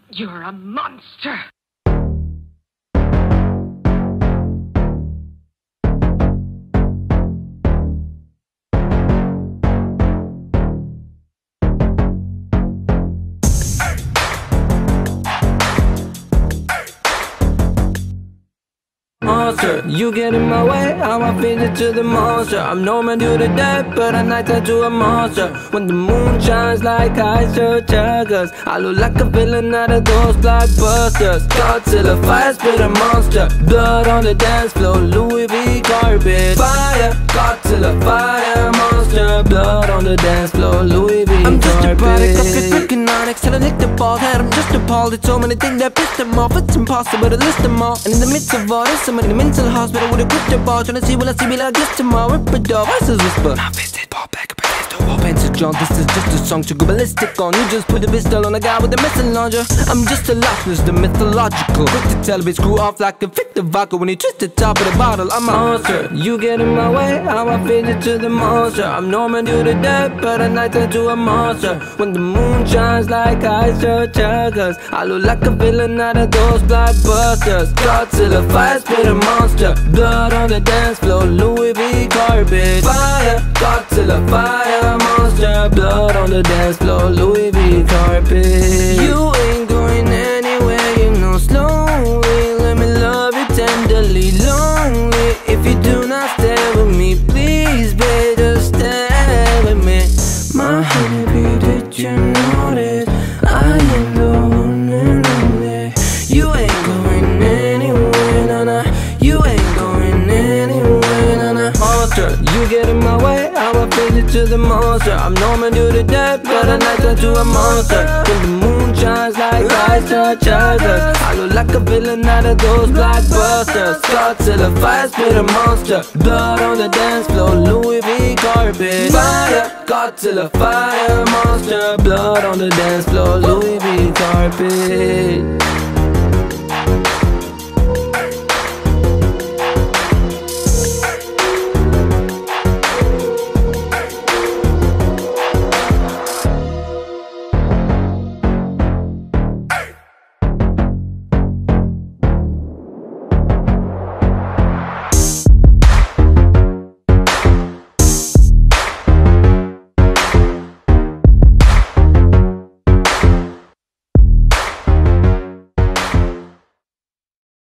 You're a monster! Monster, you get in my way, how I feed it to the monster. I'm normal to the dead, but at night turn to a monster. When the moon shines like ice chuggers, I look like a villain out of those blockbusters. Godzilla, fire spit a monster, blood on the dance floor, Louis V carpet. Fire, Godzilla, fire monster, blood on the dance floor, Louis V carpet. I'm just a product of the freaking onyx, till I lick the ball head. I'm just appalled at so many things that pissed them off. It's impossible to list them all, and in the midst of all this, somebody in the mental hospital with a crystal ball, trying to see will I see me like this tomorrow. Rip it off, voices whisper. Now visit ball back up against the wall. Pencil John, this is just a song to go ballistic on. You just put a pistol on a guy with a missile launcher. I'm just a Loch-Ness, the mythological. Quick to tell me screw off like a fit the vodka when he twist the top of the bottle. I'm a monster, you get in my way, how I feed it to the monster. I'm Norman to the dead, but at night turn to a monster. When the moon shines like ice chuggers, I look like a villain out of those blockbusters. Godzilla, fire spit a monster, blood on the dance floor, Louis V carpet. Fire, Godzilla, fire monster, blood on the dance floor, Louis V carpet. You ain't going anywhere, you know, slowly. Let me love you tenderly, lonely. If you do not stay with me, please, babe, just stay with me. My honeybee, did you notice I am the one and only? You ain't going anywhere, nah. You ain't going anywhere, nah. Monster, you get in my way, how I feed it to the monster. I'm Norman to the dead, but at night turn to a monster. When the moon shines like ice chuggers, I look like a villain out of those blockbusters. Godzilla, fire spit a monster, blood on the dance floor, Louis V carpet. Fire, Godzilla, fire monster, blood on the dance floor, Louis V carpet.